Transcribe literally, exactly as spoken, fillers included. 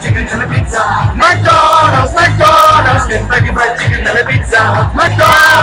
chicken and a pizza. McDonald's, McDonald's, Kentucky Fried Chicken and a pizza. McDonald's.